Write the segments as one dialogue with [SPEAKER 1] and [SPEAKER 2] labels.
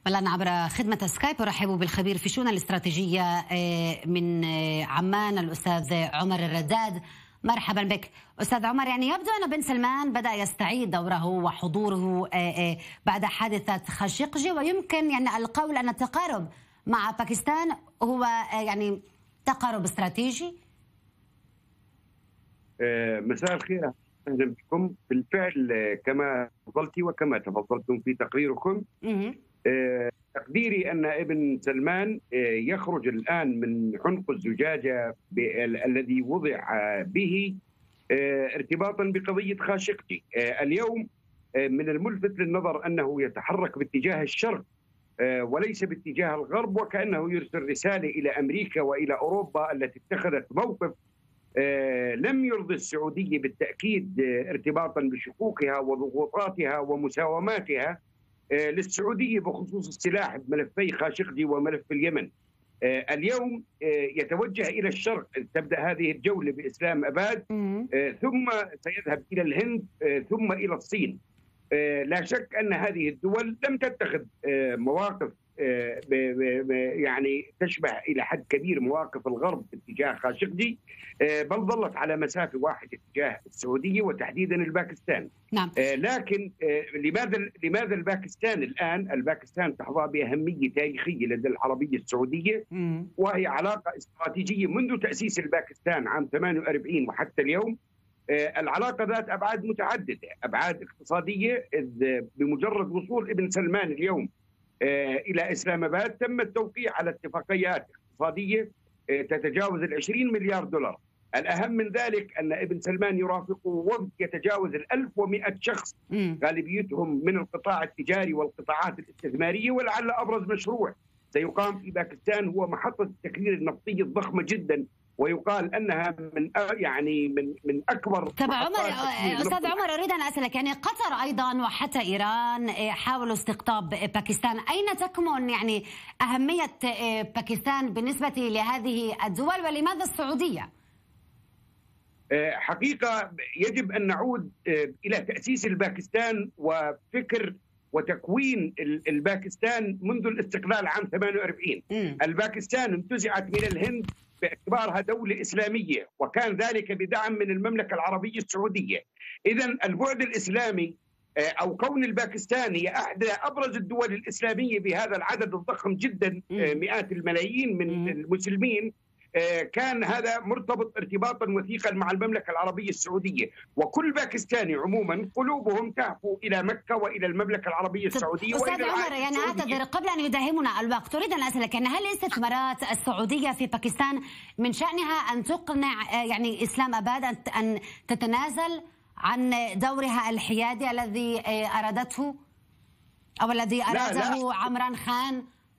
[SPEAKER 1] والآن عبر خدمة سكايب أرحب بالخبير في الشؤون الاستراتيجية من عمان الأستاذ عمر الرداد. مرحبا بك أستاذ عمر. يعني يبدو أن بن سلمان بدأ يستعيد دوره وحضوره بعد حادثة خاشقجي، ويمكن يعني القول أن التقارب مع باكستان هو يعني تقارب استراتيجي.
[SPEAKER 2] مساء الخير، أهلا بكم. بالفعل كما تفضلتي وكما تفضلتم في تقريركم، تقديري أن ابن سلمان يخرج الآن من عنق الزجاجة الذي وضع به ارتباطا بقضية خاشقجي. اليوم من الملفت للنظر أنه يتحرك باتجاه الشرق وليس باتجاه الغرب، وكأنه يرسل رسالة إلى أمريكا وإلى أوروبا التي اتخذت موقف لم يرضي السعودية بالتأكيد، ارتباطا بشقوقها وضغوطاتها ومساوماتها للسعودية بخصوص السلاح بملفي خاشقجي وملف اليمن. اليوم يتوجه إلى الشرق، تبدأ هذه الجولة بإسلام أباد، ثم سيذهب إلى الهند، ثم إلى الصين. لا شك أن هذه الدول لم تتخذ مواقف يعني تشبه إلى حد كبير مواقف الغرب اتجاه خاشقجي، بل ظلت على مسافة واحدة اتجاه السعودية وتحديدا الباكستان.
[SPEAKER 1] نعم.
[SPEAKER 2] لكن لماذا الباكستان الآن؟ الباكستان تحظى بأهمية تاريخية لدى العربية السعودية، وهي علاقة استراتيجية منذ تأسيس الباكستان عام 48 وحتى اليوم. العلاقة ذات أبعاد متعددة، أبعاد اقتصادية، بمجرد وصول ابن سلمان اليوم إلى إسلام أباد تم التوقيع على اتفاقيات اقتصادية تتجاوز 20 مليار دولار. الأهم من ذلك أن ابن سلمان يرافقه وفد يتجاوز 1100 شخص، غالبيتهم من القطاع التجاري والقطاعات الاستثمارية، ولعل أبرز مشروع سيقام في باكستان هو محطة التكرير النفطية الضخمة جدا، ويقال انها من اكبر.
[SPEAKER 1] طب استاذ عمر، اريد ان اسالك، يعني قطر ايضا وحتى ايران حاولوا استقطاب باكستان، اين تكمن يعني اهميه باكستان بالنسبه لهذه الدول، ولماذا السعوديه؟
[SPEAKER 2] حقيقه يجب ان نعود الى تاسيس الباكستان وفكر وتكوين الباكستان منذ الاستقلال عام 48. الباكستان انتزعت من الهند باعتبارها دولة إسلامية، وكان ذلك بدعم من المملكة العربية السعودية. إذن البعد الإسلامي أو كون الباكستان هي أحدى أبرز الدول الإسلامية بهذا العدد الضخم جدا، مئات الملايين من المسلمين، كان هذا مرتبط ارتباطا وثيقا مع المملكة العربية السعودية. وكل باكستاني عموما قلوبهم تهفو إلى مكة وإلى المملكة العربية السعودية.
[SPEAKER 1] أستاذ عمر، يعني أعتذر قبل أن يداهمنا الوقت، أريد أن أسألك، يعني هل الاستثمارات السعودية في باكستان من شأنها أن تقنع يعني إسلام أباد أن تتنازل عن دورها الحيادي الذي أرادته أو الذي أراده عمران خان؟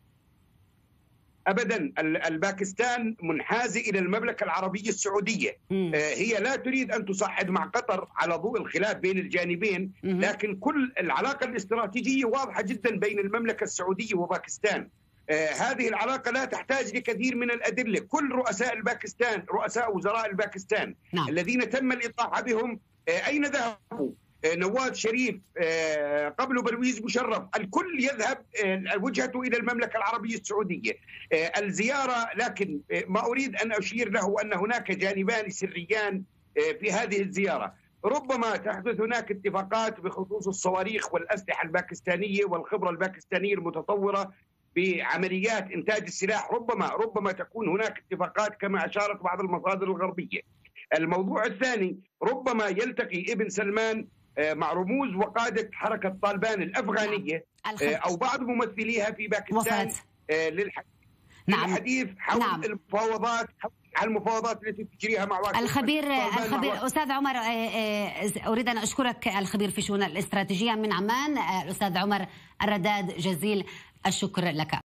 [SPEAKER 2] أبدا، الباكستان منحازة إلى المملكة العربية السعودية. هي لا تريد أن تصعد مع قطر على ضوء الخلاف بين الجانبين، لكن كل العلاقة الاستراتيجية واضحة جدا بين المملكة السعودية وباكستان. هذه العلاقة لا تحتاج لكثير من الأدلة. كل رؤساء الباكستان، رؤساء وزراء الباكستان الذين تم الإطاحة بهم أين ذهبوا؟ نواز شريف، قبل برويز مشرف، الكل يذهب وجهته إلى المملكة العربية السعودية. الزيارة، لكن ما أريد أن أشير له أن هناك جانبان سريان في هذه الزيارة. ربما تحدث هناك اتفاقات بخصوص الصواريخ والأسلحة الباكستانية والخبرة الباكستانية المتطورة بعمليات إنتاج السلاح، ربما تكون هناك اتفاقات كما أشارت بعض المصادر الغربية. الموضوع الثاني، ربما يلتقي ابن سلمان مع رموز وقادة حركة طالبان الأفغانية أو بعض ممثليها في باكستان للحديث حول المفاوضات التي تجريها مع
[SPEAKER 1] الخبير أستاذ عمر. أريد أن أشكرك، الخبير في الشؤون الاستراتيجية من عمان الأستاذ عمر الرداد، جزيل الشكر لك.